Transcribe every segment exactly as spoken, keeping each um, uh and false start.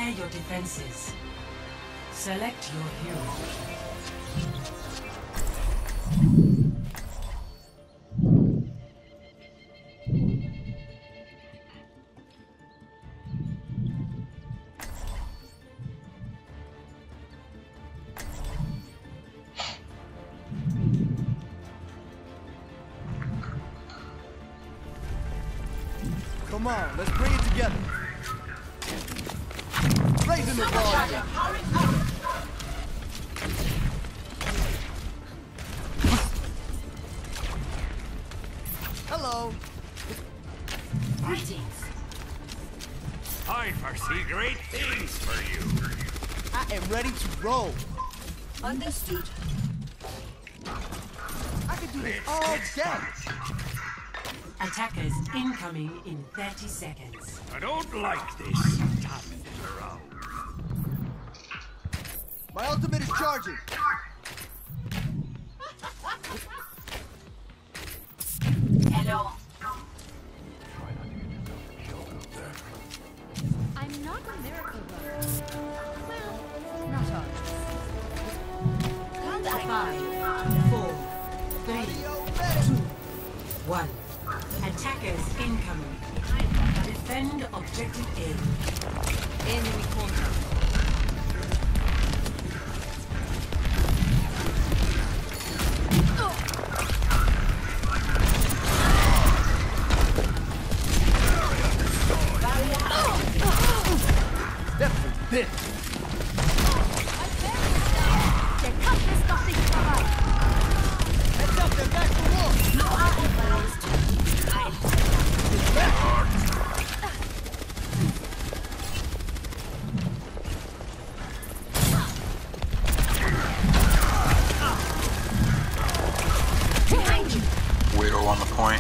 Prepare your defenses. Select your hero. Come on, let's bring it together. Raising the volume. Hello. Greetings. I foresee great things for you. I am ready to roll. Understood. I can do this all day. Attackers incoming in thirty seconds. I don't like this. Tapping it around. My ultimate is charging. Hello. I'm not a miracle worker. Well, not always. Count five, four, three, two, one. Attackers incoming. Defend objective A. Enemy corner. Definitely this. Der Kampf ist noch nicht vorbei. Heads up, they're back for war. You are advised to behind you. Widow on the point.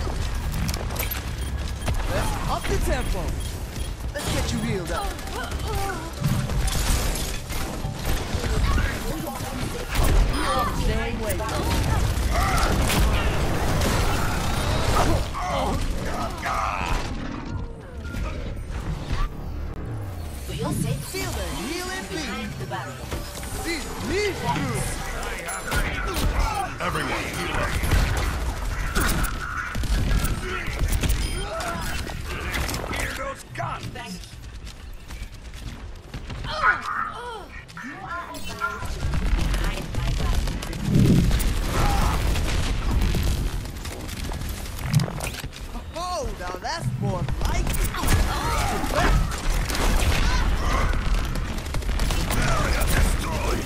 Let's up the tempo. Let's get you healed up. Stay away. For your sake, Feel the healing behind beat. the barrier. These knees good. Everyone, heal up. Here goes gun. Thank you. You are advised to behind my back. Oh, now that's more like it. Area destroyed.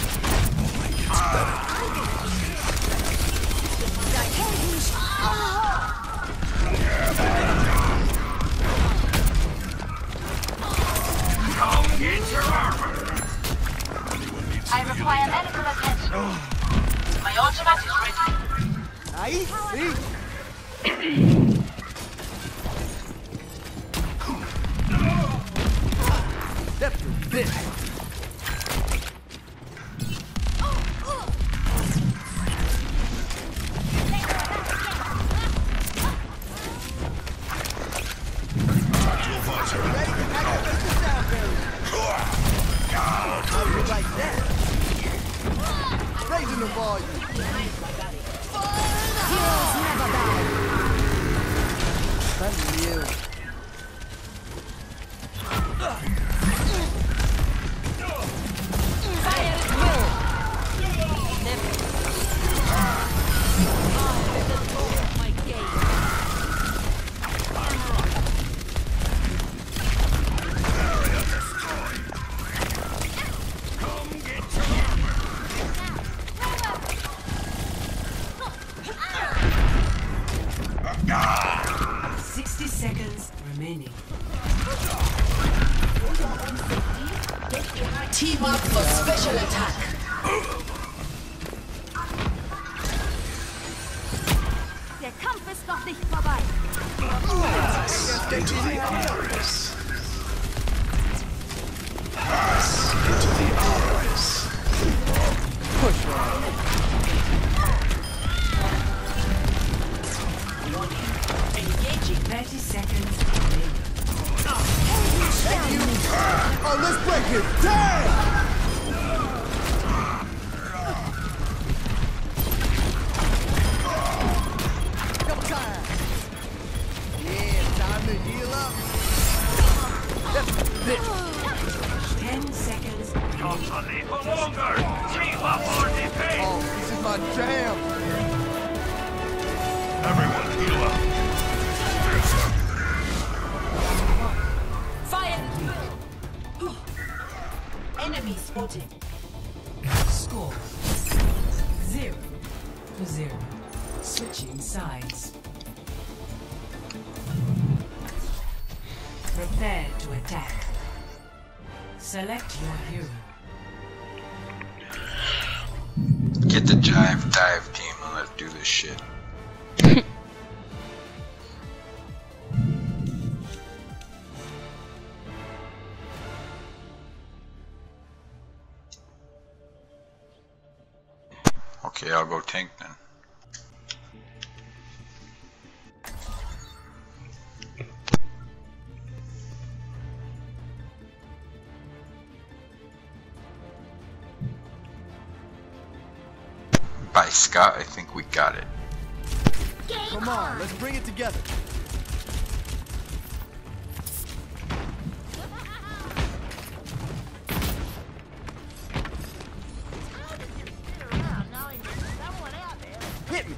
Come get your armor. I require medical attention. My ultimate is ready. Nice. See? Definitely this. Ready to activate the sound barrier. How do you like that? Raising the volume. Heroes never die. Unreal. Fire at will. Never. Oh, the goal of my game. Area destroyed. Come get your armor. Sixty seconds remaining. Team up for special attack. Der Kampf ist noch nicht vorbei. Pass into the iris. Pass into the iris. Push on. Engaging thirty seconds remaining. Thank you. Oh, let's break it. Reporting. Score. Zero to zero. Switching sides. Prepare to attack. Select your hero. Get the Jive Dive team and let's do this shit. Okay, I'll go tank then. By Scott, I think we got it. Come on, let's bring it together. Hit me.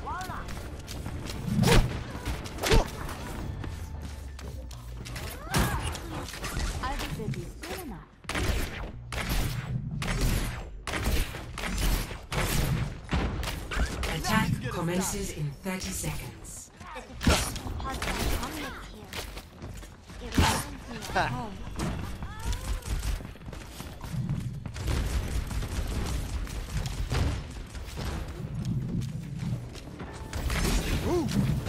I think this is good enough. Attack commences in thirty seconds. It reminds me of home. Ooh.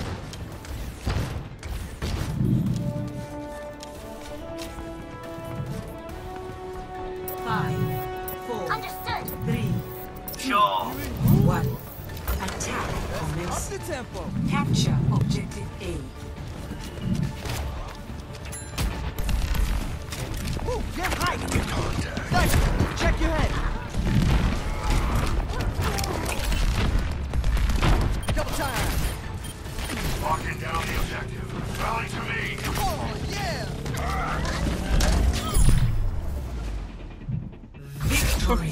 Five, four, Understood. three, two, Sure. one. Attack Up commence. the tempo. Capture objective A. Ooh, get high. Contact. Nice. Check your head. Double time. Locking down the objective. Rally to me. Oh, yeah. Victory.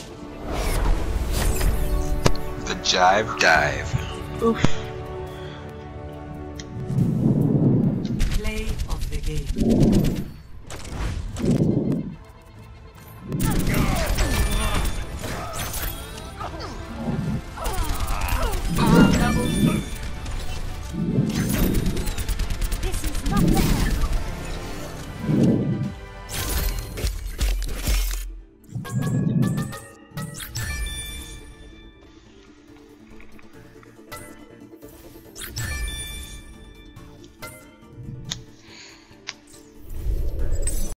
The Jive Dive. Oof. Play of the game. This is not bad.